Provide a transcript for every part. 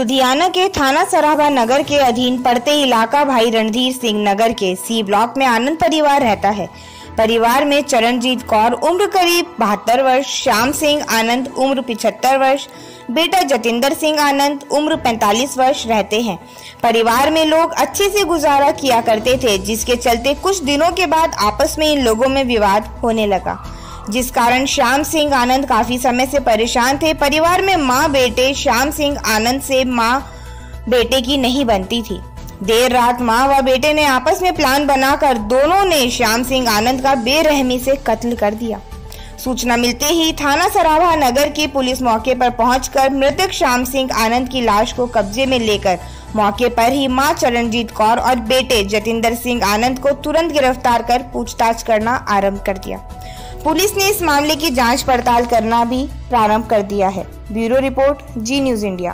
लुधियाना के थाना सराभा नगर के अधीन पड़ते इलाका भाई रणधीर सिंह नगर के सी ब्लॉक में आनंद परिवार रहता है। परिवार में चरणजीत कौर उम्र करीब 72 वर्ष, श्याम सिंह आनंद उम्र 75 वर्ष, बेटा जतिंदर सिंह आनंद उम्र 45 वर्ष रहते हैं। परिवार में लोग अच्छे से गुजारा किया करते थे, जिसके चलते कुछ दिनों के बाद आपस में इन लोगों में विवाद होने लगा, जिस कारण श्याम सिंह आनंद काफी समय से परेशान थे। परिवार में मां बेटे श्याम सिंह आनंद से मां बेटे की नहीं बनती थी। देर रात मां व बेटे ने आपस में प्लान बनाकर दोनों ने श्याम सिंह आनंद का बेरहमी से कत्ल कर दिया। सूचना मिलते ही थाना सराभा नगर की पुलिस मौके पर पहुंचकर मृतक श्याम सिंह आनंद की लाश को कब्जे में लेकर मौके पर ही मां चरणजीत कौर और बेटे जतिंदर सिंह आनंद को तुरंत गिरफ्तार कर पूछताछ करना आरंभ कर दिया। पुलिस ने इस मामले की जांच पड़ताल करना भी प्रारंभ कर दिया है। Bureau report, Zee News India.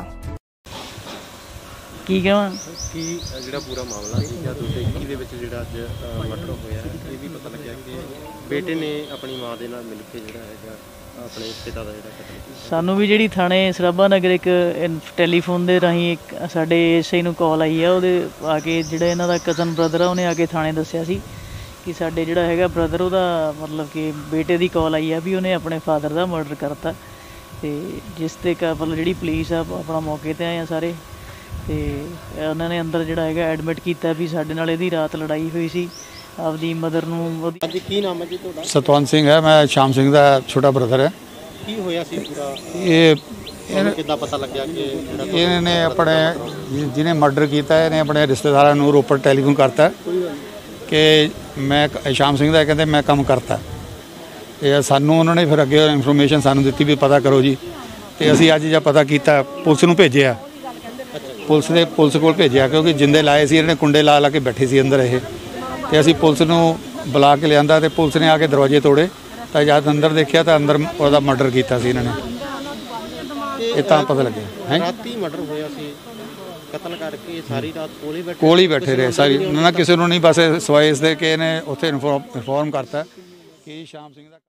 ਕੀ ਕਹਾਂ ਕਿ ਜਿਹੜਾ ਪੂਰਾ ਮਾਮਲਾ ਸੀ ਜਾਂ 2021 ਦੇ ਵਿੱਚ ਜਿਹੜਾ ਅੱਜ ਮਰਡਰ ਹੋਇਆ ਇਹ ਵੀ ਪਤਾ ਲੱਗਿਆ ਕਿ ਬੇਟੇ ਨੇ ਆਪਣੀ ਮਾਂ ਦੇ ਨਾਲ ਮਿਲ ਕੇ ਜਿਹੜਾ ਹੈਗਾ ਆਪਣੇ ਪਿਤਾ ਦਾ ਜਿਹੜਾ ਕਤਲ ਕੀਤਾ। ਸਾਨੂੰ ਵੀ ਜਿਹੜੀ ਥਾਣੇ ਸਰਾਭਾ ਨਗਰ ਇੱਕ ਟੈਲੀਫੋਨ ਦੇ ਰਾਹੀਂ ਇੱਕ ਸਾਡੇ ਐਸਆਈ ਨੂੰ ਕਾਲ ਆਈ ਆ, ਉਹਦੇ ਆ ਕੇ ਜਿਹੜਾ ਇਹਨਾਂ ਦਾ ਕਜ਼ਨ ਬ੍ਰਦਰ ਆ ਉਹਨੇ ਆ ਕੇ ਥਾਣੇ ਦੱਸਿਆ ਸੀ ਕਿ ਸਾਡੇ ਜਿਹੜਾ ਹੈਗਾ ਬ੍ਰਦਰ ਉਹਦਾ ਮਤਲਬ ਕਿ ਬੇਟੇ ਦੀ ਕਾਲ ਆਈ ਆ ਵੀ ਉਹਨੇ ਆਪਣੇ ਫਾਦਰ ਦਾ ਮਰਡਰ ਕਰਤਾ। ਤੇ ਜਿਸ ਤੇ ਮਤਲਬ ਜਿਹੜੀ ਪੁਲਿਸ ਆ ਆਪਣਾ ਮੌਕੇ ਤੇ ਆਏ ਆ ਸਾਰੇ, ਤੇ ਉਹਨਾਂ ਨੇ ਅੰਦਰ ਜਿਹੜਾ ਹੈਗਾ ਐਡਮਿਟ ਕੀਤਾ ਵੀ ਸਾਡੇ ਨਾਲ ਇਹਦੀ ਰਾਤ ਲੜਾਈ ਹੋਈ ਸੀ ਆਪਦੀ ਮਦਰ ਨੂੰ। ਅੱਜ ਕੀ ਨਾਮ ਹੈ ਜੀ ਤੁਹਾਡਾ? ਸਤਵੰਤ ਸਿੰਘ ਹੈ, ਮੈਂ ਸ਼ਾਮ ਸਿੰਘ ਦਾ ਛੋਟਾ ਬ੍ਰਦਰ ਹੈ। ਕੀ ਹੋਇਆ ਸੀ ਪੂਰਾ? ਇਹ ਕਿੱਦਾਂ ਪਤਾ ਲੱਗਿਆ ਕਿ ਇਹਨੇ ਆਪਣੇ ਜਿਹਨੇ ਮਰਡਰ ਕੀਤਾ ਇਹਨੇ ਆਪਣੇ ਰਿਸ਼ਤੇਦਾਰਾਂ ਨੂੰ ਰੋਪੜ ਟੈਲੀਫੋਨ ਕਰਤਾ ਕਿ ਮੈਂ ਸ਼ਾਮ ਸਿੰਘ ਦਾ ਕਹਿੰਦੇ ਮੈਂ ਕੰਮ ਕਰਤਾ। ਇਹ ਸਾਨੂੰ ਉਹਨਾਂ ਨੇ ਫਿਰ ਅੱਗੇ ਇਨਫੋਰਮੇਸ਼ਨ ਸਾਨੂੰ ਦਿੱਤੀ ਵੀ ਪਤਾ ਕਰੋ ਜੀ, ਤੇ ਅਸੀਂ ਅੱਜ ਜਦ ਪਤਾ ਕੀਤਾ ਪੁਲਿਸ ਨੂੰ ਭੇਜਿਆ। ਪੁਲਿਸ ਕੋਲ ਭੇਜਿਆ ਕਿਉਂਕਿ ਜਿੰਦੇ ਲਾਏ ਸੀ ਇਹਨਾਂ ਨੇ, ਕੁੰਡੇ ਲਾ ਲਾ ਕੇ ਬੈਠੇ ਸੀ ਅੰਦਰ ਇਹ, ਤੇ ਅਸੀਂ ਪੁਲਿਸ ਨੂੰ ਬੁਲਾ ਕੇ ਲਿਆਂਦਾ ਤੇ ਪੁਲਿਸ ਨੇ ਆ ਕੇ ਦਰਵਾਜ਼ੇ ਤੋੜੇ ਤਾਂ ਜਦ ਅੰਦਰ ਦੇਖਿਆ ਤਾਂ ਅੰਦਰ ਉਹਦਾ ਮਰਡਰ ਕੀਤਾ ਸੀ ਇਹਨਾਂ ਨੇ। ਇਹ ਤਾਂ ਪਤਾ ਲੱਗਿਆ ਹੈ ਰਾਤੀ ਮਰਡਰ ਹੋਇਆ ਸੀ, ਕਤਲ ਕਰਕੇ ਸਾਰੀ ਰਾਤ ਕੋਲ ਹੀ ਬੈਠੇ ਰਹੇ ਸਾਰੀ, ਨਾ ਕਿਸੇ ਨੂੰ ਨਹੀਂ, ਬਸ ਸਵਾਏ ਇਸ ਦੇ ਕਿ ਇਹਨੇ ਉੱਥੇ ਇਨਫੋਰਮ ਕਰਤਾ ਕਿ ਸ਼ਾਮ ਸਿੰਘ ਦਾ